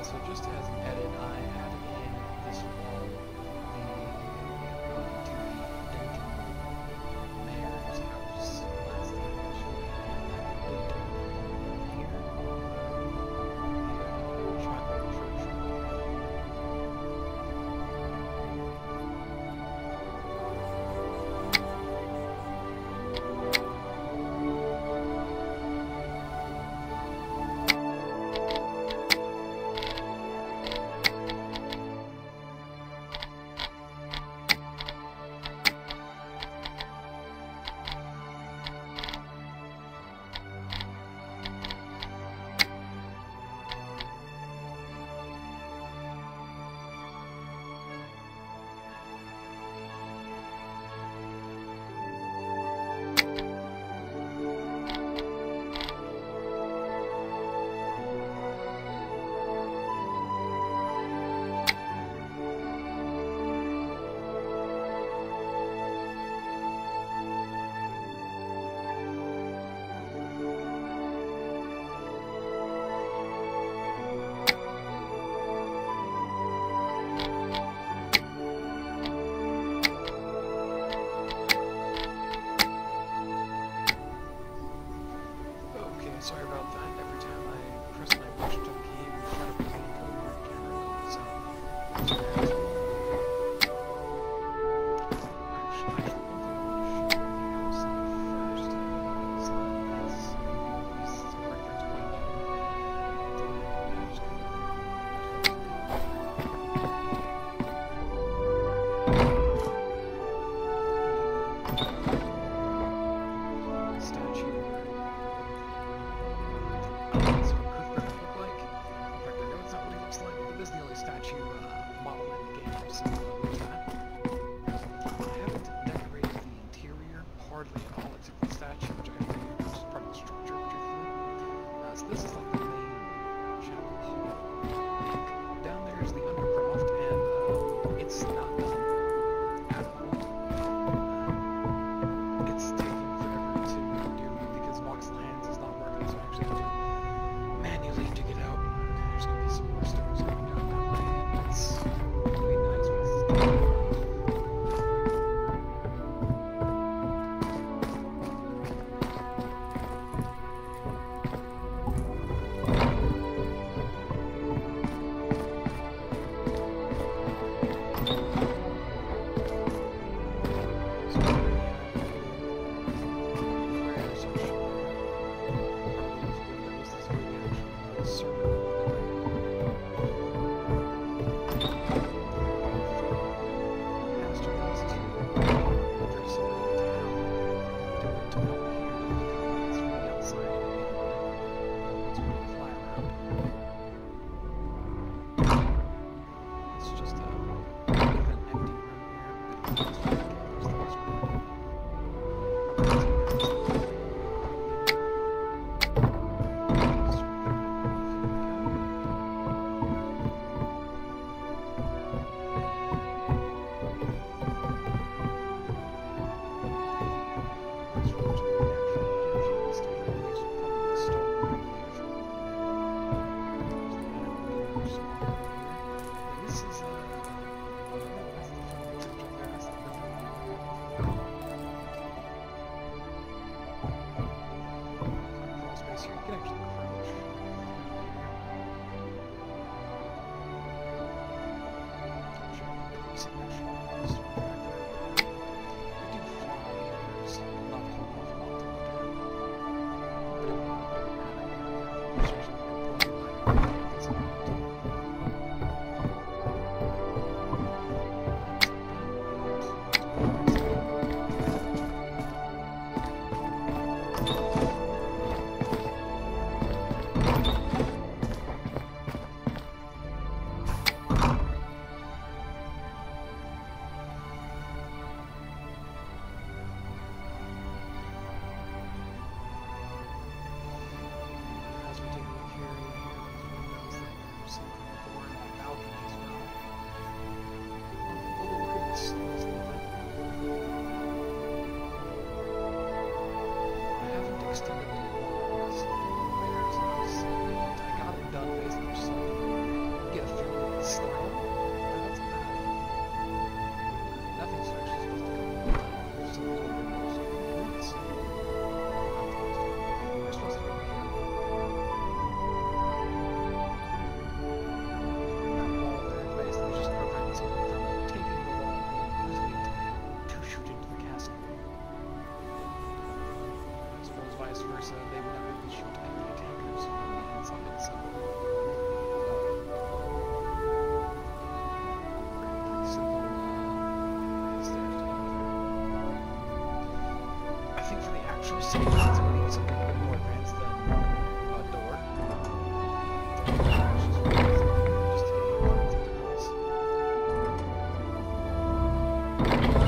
So just as an edit, I added in this wall, to the Denton mayor's house last time. I showed you that here, the chocolate church. Sorry about that. Every time I press my push jump key, we try to put it over your camera. So, actually, one thing I want to show you first is this reference point. Statue. That's what Cuthbert look like. In fact, I know it's not what he looks like, but this is the only statue model in the game, so I haven't decorated the interior hardly at all, except for the statue, which I have to use as part of the structure, particularly. So this is like the main chapel hall. Down there is the Undercroft, and it's not done at all. It's taking forever to do because Voxel Hands is not working, so I actually have to manually dig it out. There's gonna be some more stairs going down that way. It's really nice when it's done. see that's what needs something a bit more advanced than a door. Just take it.